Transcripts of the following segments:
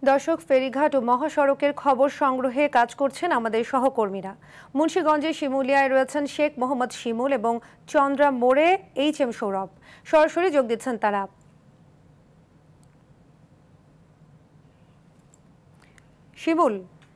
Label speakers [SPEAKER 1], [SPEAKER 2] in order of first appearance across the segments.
[SPEAKER 1] দর্শক, ফেরিঘাট ও মহাসড়কের খবর সংগ্রহে কাজ করছেন আমাদের সহকর্মীরা। মুন্সিগঞ্জের শিমুলিয়ায় রয়েছেন শেখ মোহাম্মদ শিমুল এবং চন্দ্রা মোড়ে HM সৌরভ। সরাসরি যোগ দিচ্ছেন তারা। শিমুল,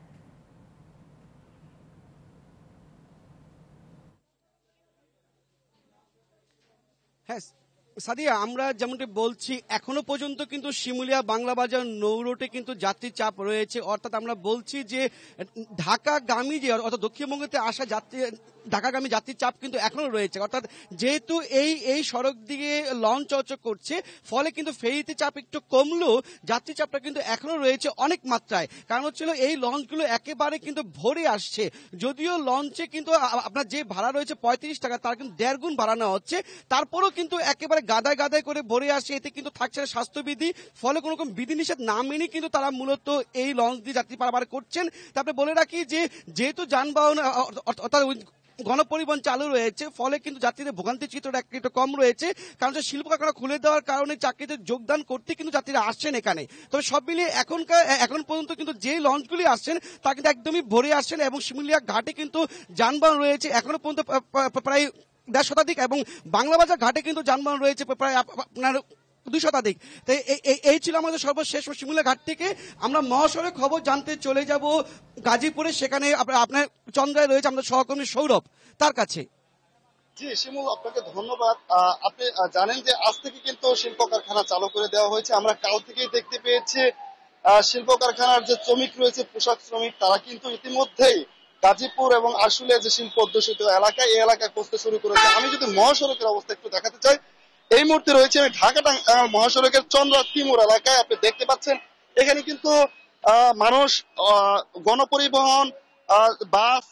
[SPEAKER 2] হ্যাঁ সাদিয়া, আমরা যেমনটি বলছি এখনো পর্যন্ত কিন্তু শিমুলিয়া বাংলা বাজার নৌ রুটে কিন্তু যাত্রী চাপ রয়েছে। অর্থাৎ আমরা বলছি যে ঢাকাগামী যে অর্থাৎ দক্ষিণবঙ্গতে আসা যাত্রী ঢাকাগামী যাত্রীর চাপ কিন্তু এখনো রয়েছে। অর্থাৎ যেহেতু এই সড়ক দিকে লঞ্চ চলাচল করছে, ফলে কিন্তু ফেরিতে চাপ একটু কমলেও যাত্রী চাপটা কিন্তু এখনো রয়েছে অনেক মাত্রায়। কারণ হচ্ছিল এই লঞ্চগুলো একেবারে কিন্তু ভরে আসছে। যদিও লঞ্চে কিন্তু আপনার যে ভাড়া রয়েছে 35 টাকা, তার কিন্তু 1.5 গুণ বাড়ানো হচ্ছে। তারপরেও কিন্তু একেবারে গাদায় গাদায় করে ভরে আসছে। এতে কিন্তু থাকছে না স্বাস্থ্যবিধি, ফলে কোনো রকম বিধিনিষেধ না মেনে কিন্তু তারা মূলত এই লঞ্চ দিয়ে যাত্রী পারাপার করছেন। তারপরে বলে রাখি যে যেহেতু যানবাহন অর্থাৎ গণপরিবহন চালু রয়েছে, ফলে কিন্তু যাত্রীদের ভোগান্তির চিত্রটা একটু কম রয়েছে। কারণ শিল্প কারখানা খুলে দেওয়ার কারণে চাকরিতে যোগদান করতে কিন্তু যাত্রীরা আসছেন এখানে। তবে সব মিলিয়ে এখন পর্যন্ত কিন্তু যে লঞ্চগুলি আসছেন তা কিন্তু একদমই ভরে আসছেন এবং শিমুলিয়া ঘাটে কিন্তু যানবাহন রয়েছে এখনো পর্যন্ত প্রায় 1.5 শতাধিক এবং বাংলাবাজার ঘাটে কিন্তু যানবাহন রয়েছে প্রায় আপনার 2 শতাধিক। তাই এই ছিল আমাদের সর্বশেষ শিমুলিয়া ঘাট থেকে। আমরা মহাসড়ক খবর জানতে চলে যাব গাজীপুরে। সেখানে আপনার চন্দ্রায় রয়েছে আমাদের সহকর্মী সৌরভ, তার কাছে।
[SPEAKER 3] জি শিমুল, আপনাকে ধন্যবাদ। আপনি জানেন যে আজ থেকে কিন্তু শিল্প কারখানা চালু করে দেওয়া হয়েছে। আমরা কাল থেকেই দেখতে পেয়েছি শিল্প কারখানার যে শ্রমিক রয়েছে, পোশাক শ্রমিক, তারা কিন্তু ইতিমধ্যেই গাজীপুর এবং আশুলিয়া যে শিল্প অধ্যুষিত এলাকা, এই এলাকায় পৌঁছতে শুরু করেছে। আমি যদি মহাসড়কের অবস্থা একটু দেখাতে চাই, এই মুহূর্তে রয়েছে আমি ঢাকা মহাসড়কের চন্দ্রা তিমুর এলাকায়। আপনি দেখতে পাচ্ছেন এখানে কিন্তু মানুষ গণপরিবহন, বাস,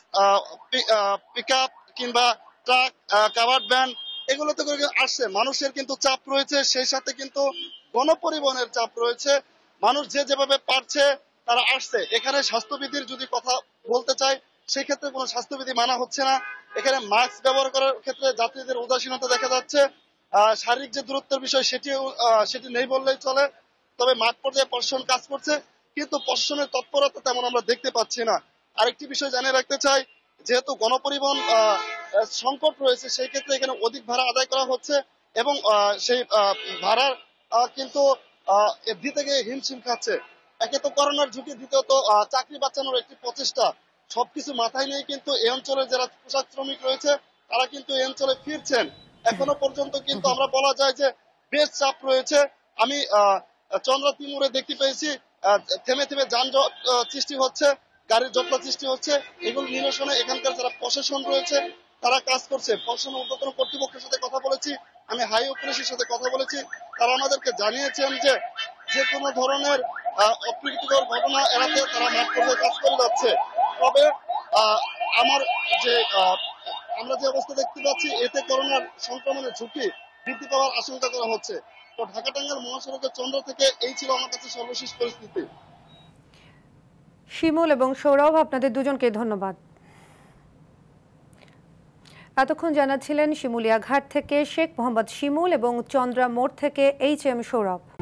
[SPEAKER 3] পিকআপ কিংবা ট্রাক, কাভার্ড ভ্যান, এগুলোতে করে আসছে। মানুষের কিন্তু চাপ রয়েছে, সেই সাথে কিন্তু গণপরিবহনের চাপ রয়েছে। মানুষ যে যেভাবে পারছে তারা আসছে। এখানে স্বাস্থ্যবিধির যদি কথা বলতে চাই, সেক্ষেত্রে কোনো স্বাস্থ্যবিধি মানা হচ্ছে না। এখানে মাস্ক ব্যবহার করার ক্ষেত্রে যাত্রীদের উদাসীনতা দেখা যাচ্ছে। শারীরিক যে দূরত্বের বিষয় সেটি নেই বললেই চলে। তবে মাঠ পর্যায়ে প্রশাসন কাজ করছে, কিন্তু প্রশাসনের তৎপরতা তেমন আমরা দেখতে পাচ্ছি না। আরেকটি বিষয় জানিয়ে রাখতে চাই, যেহেতু গণপরিবহন সংকট রয়েছে, সেই ক্ষেত্রে এখানে অধিক ভাড়া আদায় করা হচ্ছে এবং সেই ভাড়ার কিন্তু দিতে গিয়ে হিমশিম খাচ্ছে। একে তো করোনার ঝুঁকি, দ্বিতীয়ত চাকরি বাঁচানোর একটি প্রচেষ্টা। সবকিছু মাথায় নিয়ে কিন্তু এই অঞ্চলের যারা পোশাক শ্রমিক রয়েছে তারা কিন্তু এই অঞ্চলে ফিরছেন। এখনো পর্যন্ত কিন্তু আমরা বলা যায় যে বেশ চাপ রয়েছে। আমি চন্দ্রা তিমুরে দেখতে পেয়েছি থেমে থেমে যানজট সৃষ্টি হচ্ছে, গাড়ির জটলা সৃষ্টি হচ্ছে। এগুলো নিরসনে এখানকার যারা প্রশাসন রয়েছে তারা কাজ করছে। প্রশাসন ঊর্ধ্বতন কর্তৃপক্ষের সাথে কথা বলেছি, আমি হাইওয়ে পুলিশের সাথে কথা বলেছি। তারা আমাদেরকে জানিয়েছেন যে যে কোনো ধরনের অপ্রীতিকর ঘটনা এড়াতে তারা মাঠ পর্যায়ে কাজ করে যাচ্ছে। তবে আমার যে আমরা যে অবস্থা দেখতে পাচ্ছি, এতে করোনার সংক্রমণের ঝুঁকি বৃদ্ধি পাওয়ার আশঙ্কা করা হচ্ছে। তো ঢাকা টাঙ্গাইল মহাসড়কের চন্দ্র থেকে এই ছিল আমার কাছে সর্বশেষ পরিস্থিতি।
[SPEAKER 1] শিমুল এবং সৌরভ, আপনাদের দুজনকে ধন্যবাদ। এতক্ষণ জানাচ্ছিলেন শিমুলিয়া ঘাট থেকে শেখ মোহাম্মদ শিমুল এবং চন্দ্রা মোড় থেকে HM সৌরভ।